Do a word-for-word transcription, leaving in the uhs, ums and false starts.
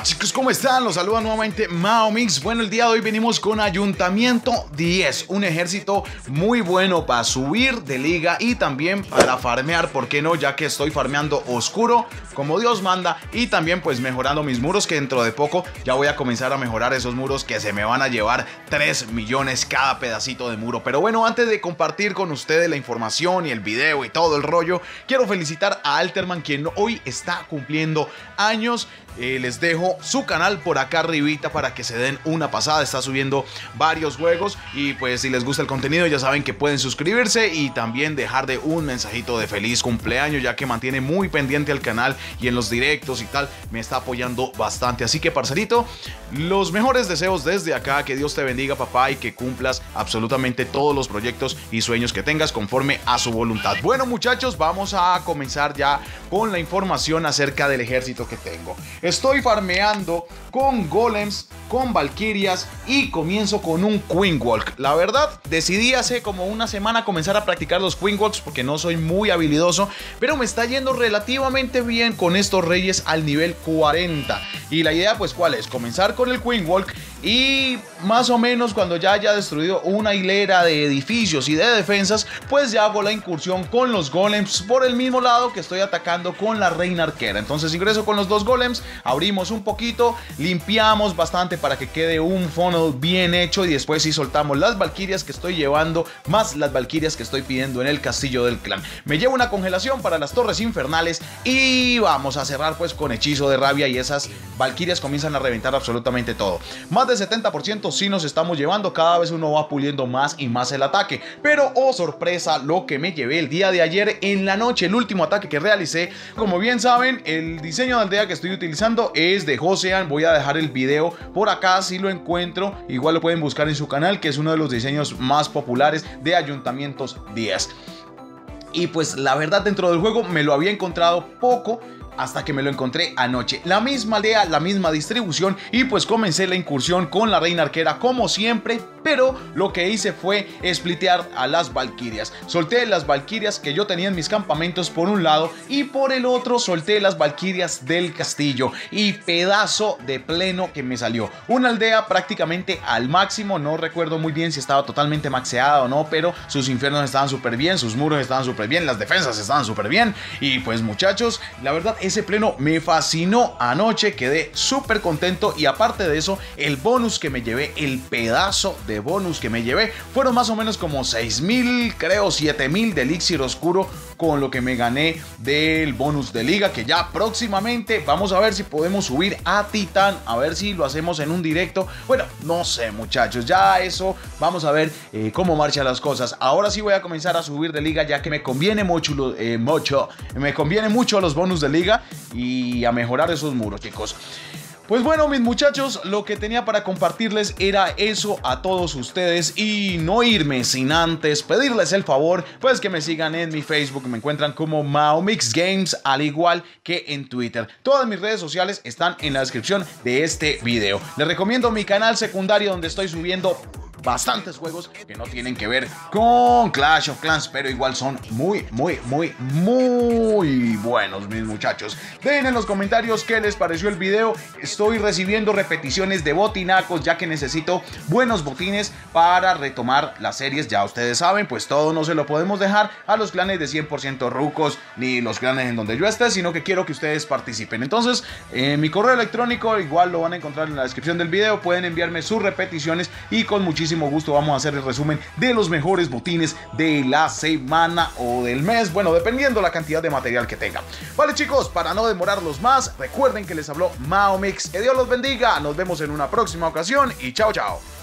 chicos, ¿cómo están? Los saluda nuevamente Maomix. Bueno, el día de hoy venimos con Ayuntamiento diez, un ejército muy bueno para subir de liga y también para farmear, ¿por qué no? Ya que estoy farmeando oscuro como Dios manda y también pues mejorando mis muros, que dentro de poco ya voy a comenzar a mejorar esos muros que se me van a llevar tres millones cada pedacito de muro. Pero bueno, antes de compartir con ustedes la información y el video y todo el rollo, quiero felicitar a Alterman, quien hoy está cumpliendo años. Eh, les dejo su canal por acá arribita para que se den una pasada. Está subiendo varios juegos y pues si les gusta el contenido ya saben que pueden suscribirse y también dejar de un mensajito de feliz cumpleaños, ya que mantiene muy pendiente al canal y en los directos y tal me está apoyando bastante. Así que parcerito, los mejores deseos desde acá, que Dios te bendiga, papá, y que cumplas absolutamente todos los proyectos y sueños que tengas conforme a su voluntad. Bueno, muchachos, vamos a comenzar ya con la información acerca del ejército que tengo. Estoy farmeando con golems, con valquirias y comienzo con un queen walk. La verdad, decidí hace como una semana comenzar a practicar los queen walks porque no soy muy habilidoso, pero me está yendo relativamente bien con estos reyes al nivel cuarenta. Y la idea pues ¿cuál es? Comenzar con el queen walk y más o menos cuando ya haya destruido una hilera de edificios y de defensas, pues ya hago la incursión con los golems por el mismo lado que estoy atacando con la reina arquera. Entonces ingreso con los dos golems, abrimos un poquito, limpiamos bastante para que quede un funnel bien hecho y después sí soltamos las valquirias que estoy llevando más las valquirias que estoy pidiendo en el castillo del clan. Me llevo una congelación para las torres infernales y vamos a cerrar pues con hechizo de rabia y esas valquirias comienzan a reventar absolutamente todo. Más de setenta por ciento sí nos estamos llevando, cada vez uno va puliendo más y más el ataque. Pero oh sorpresa, lo que me llevé el día de ayer en la noche, el último ataque que realicé. Como bien saben, el diseño de aldea que estoy utilizando es de Josean. Voy a dejar el video por acá si lo encuentro, igual lo pueden buscar en su canal, que es uno de los diseños más populares de Ayuntamientos diez. Y pues la verdad, dentro del juego me lo había encontrado poco hasta que me lo encontré anoche. La misma aldea, la misma distribución, y pues comencé la incursión con la reina arquera como siempre, pero lo que hice fue splitear a las valquirias. Solté las valquirias que yo tenía en mis campamentos por un lado y por el otro solté las valquirias del castillo, y pedazo de pleno que me salió. Una aldea prácticamente al máximo, no recuerdo muy bien si estaba totalmente maxeada o no, pero sus infiernos estaban súper bien, sus muros estaban súper bien, las defensas estaban súper bien, y pues muchachos, la verdad ese pleno me fascinó anoche, quedé súper contento. Y aparte de eso, el bonus que me llevé, el pedazo de bonus que me llevé, fueron más o menos como seis mil, creo siete mil de elixir oscuro, con lo que me gané del bonus de liga, que ya próximamente vamos a ver si podemos subir a titán, a ver si lo hacemos en un directo. Bueno, no sé muchachos, ya eso vamos a ver eh, cómo marchan las cosas. Ahora sí voy a comenzar a subir de liga, ya que me conviene mucho, eh, mucho me conviene mucho los bonus de liga y a mejorar esos muros, chicos. Pues bueno, mis muchachos, lo que tenía para compartirles era eso a todos ustedes, y no irme sin antes pedirles el favor, pues que me sigan en mi Facebook. Me encuentran como Maomix Games, al igual que en Twitter. Todas mis redes sociales están en la descripción de este video. Les recomiendo mi canal secundario, donde estoy subiendo bastantes juegos que no tienen que ver con Clash of Clans, pero igual son muy, muy, muy, muy buenos, mis muchachos. Dejen en los comentarios qué les pareció el video. Estoy recibiendo repeticiones de botinacos, ya que necesito buenos botines para retomar las series. Ya ustedes saben, pues todo no se lo podemos dejar a los clanes de cien por ciento rucos, ni los clanes en donde yo esté, sino que quiero que ustedes participen. Entonces, eh, mi correo electrónico igual lo van a encontrar en la descripción del video. Pueden enviarme sus repeticiones y con muchísimo gusto vamos a hacer el resumen de los mejores botines de la semana o del mes, bueno, dependiendo la cantidad de material que tenga. Vale chicos, para no demorarlos más, recuerden que les habló Maomix. Que Dios los bendiga, nos vemos en una próxima ocasión y chao chao.